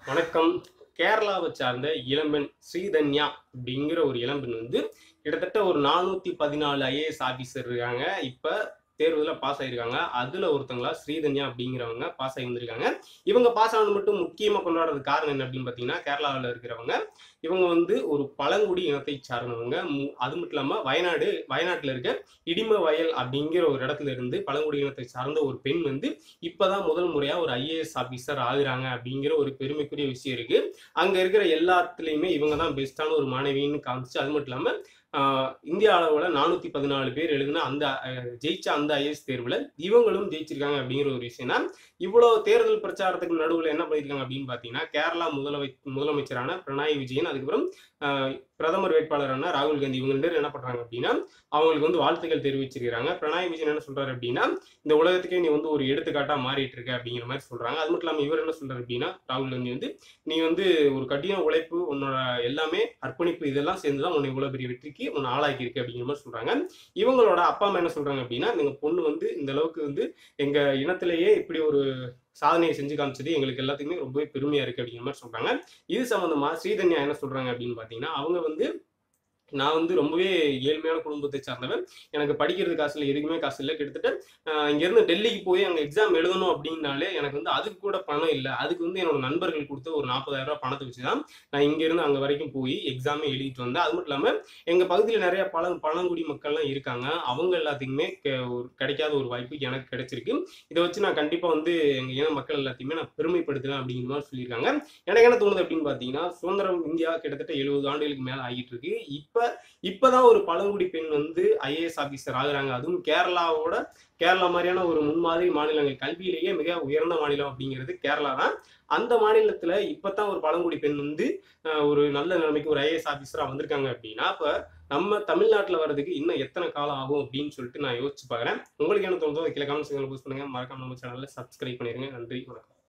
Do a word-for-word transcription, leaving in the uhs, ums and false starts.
வணக்கம். கேரளாவை சார்ந்த இளம்பெண் ஸ்ரீதன்யா அப்படிங்கிற ஒரு இளம்பெண் வந்து கிட்டத்தட்ட ஒரு நானூத்தி பதினாலு ஐஏஎஸ் ஆபீசர் இருக்காங்க. இப்ப தேர்வுல பாஸ் ஆயிருக்காங்க. அதுல ஒருத்தங்களா ஸ்ரீதன்யா அப்படிங்கிறவங்க பாஸ் ஆகி வந்திருக்காங்க. இவங்க பாஸ் ஆனது மட்டும் முக்கியமா கொண்டாடுறதுக்கு காரணம் என்ன அப்படின்னு பாத்தீங்கன்னா, கேரளாவில் இருக்கிறவங்க இவங்க வந்து ஒரு பழங்குடி இனத்தை சார்ந்தவங்க. மு- அது மட்டும் இல்லாம வயநாடு வயநாட்டுல இருக்க இடிம வயல் அப்படிங்கிற ஒரு இடத்துல இருந்து பழங்குடி இனத்தை சார்ந்த ஒரு பெண் வந்து இப்பதான் முதல் முறையா ஒரு ஐஏஎஸ் ஆபீசர் ஆகுறாங்க அப்படிங்கிற ஒரு பெருமைக்குரிய விஷயம் இருக்கு. அங்க இருக்கிற எல்லாத்துலயுமே இவங்க தான் பெஸ்டான ஒரு மாணவின்னு காமிச்சு, அது மட்டும் இல்லாம ஆஹ் இந்திய அளவுல நானூத்தி பதினாலு பேர் எழுதின அந்த அஹ், ஜெயிச்ச அந்த ஐஏஎஸ் தேர்வுல இவங்களும் ஜெயிச்சிருக்காங்க அப்படிங்கிற ஒரு விஷயம் தான். இவ்வளவு தேர்தல் பிரச்சாரத்துக்கு நடுவுல என்ன பண்ணிருக்காங்க அப்படின்னு பாத்தீங்கன்னா, கேரளா முதலமை முதலமைச்சரான பினராயி விஜயன், அதுக்கப்புறம் ஆஹ், பிரதமர் வேட்பாளரான ராகுல் காந்தி, இவங்க ரெண்டு பேரும் என்ன பண்றாங்க அப்படின்னா அவங்களுக்கு வந்து வாழ்த்துக்கள் தெரிவிச்சிருக்காங்க. பினராயி விஜயன் என்ன சொல்றாரு அப்படின்னா, இந்த உலகத்துக்கே நீ வந்து ஒரு எடுத்துக்காட்டா மாறிட்டு இருக்க அப்படிங்கிற மாதிரி சொல்றாங்க. அது மட்டும் இல்லாம இவர் என்ன சொல்றாரு அப்படின்னா, ராகுல் காந்தி வந்து நீ வந்து ஒரு கடின உழைப்பு, உன்னோட எல்லாமே அர்ப்பணிப்பு, இதெல்லாம் சேர்ந்துதான் உன்னை இவ்வளவு பெரிய வெற்றிக்கு உன்னை ஆளாக்கி இருக்கு அப்படிங்கிற மாதிரி சொல்றாங்க. இவங்களோட அப்பா அம்மா என்ன சொல்றாங்க அப்படின்னா, எங்க பொண்ணு வந்து இந்த அளவுக்கு வந்து எங்க இனத்திலேயே இப்படி ஒரு சாதனையை செஞ்சு காமிச்சது எங்களுக்கு எல்லாத்துக்குமே ரொம்பவே பெருமையா இருக்கு அப்படிங்கிற மாதிரி சொல்றாங்க. இது சம்பந்தமா ஸ்ரீதன்யா என்ன சொல்றாங்க அப்படின்னு பாத்தீங்கன்னா, அவங்க வந்து நான் வந்து ரொம்பவே ஏழ்மையான குடும்பத்தை சார்ந்தவன். எனக்கு படிக்கிறது காசு இல்லை, எதுக்குமே காசு இல்லை. கிட்டத்தட்ட அஹ் இங்கேருந்து டெல்லிக்கு போய் அங்கே எக்ஸாம் எழுதணும் அப்படின்னாலே எனக்கு வந்து அதுக்கு கூட பணம் இல்லை. அதுக்கு வந்து என்னோட நண்பர்கள் கொடுத்த ஒரு நாற்பதாயிரம் ரூபாய் பணத்தை வச்சு தான் நான் இங்கேருந்து அங்கே வரைக்கும் போய் எக்ஸாமே எழுதிட்டு வந்தேன். அது மட்டும் இல்லாமல் எங்கள் பகுதியில் நிறைய பழ பழங்குடி மக்கள்லாம் இருக்காங்க. அவங்க எல்லாத்துக்குமே கெ- ஒரு கிடைக்காத ஒரு வாய்ப்பு எனக்கு கிடைச்சிருக்கு. இதை வச்சு நான் கண்டிப்பாக வந்து எங்கள் இன மக்கள் எல்லாத்தையுமே நான் பெருமைப்படுத்துவேன் அப்படிங்கிற மாதிரி சொல்லியிருக்காங்க. எனக்கு என்ன தோணுது அப்படின்னு பார்த்தீங்கன்னா, சுதந்திரம் இந்தியா கிட்டத்தட்ட எழுபது ஆண்டுகளுக்கு மேலே ஆகிட்டு இருக்கு. இப்ப இப்பதான் ஒரு பழங்குடி பெண் வந்து ஐஏஎஸ் ஆபீசர் ஆகுறாங்க. அதுவும் கேரளாவோட கேரளா மாதிரியான ஒரு முன்மாதிரி மாநிலங்கள், கல்வியிலேயே மிக உயர்ந்த மாநிலம் அப்படிங்கிறது கேரளா தான். அந்த மாநிலத்துல இப்பதான் ஒரு பழங்குடி பெண் வந்து அஹ், ஒரு நல்ல நிலைமைக்கு ஒரு ஐஏஎஸ் ஆபீசரா வந்திருக்காங்க அப்படின்னா, அப்ப நம்ம தமிழ்நாட்டுல வர்றதுக்கு இன்னும் எத்தனை காலம் ஆகும் அப்படின்னு சொல்லிட்டு நான் யோசிச்சு பாக்குறேன். உங்களுக்கு என்ன தோணுதோ கீழே கமெண்ட்ஸ் போஸ்ட் பண்ணுங்க. மறக்காம நம்ம சேனல்ல சப்ஸ்கிரைப் பண்ணிருங்க. நன்றி, வணக்கம்.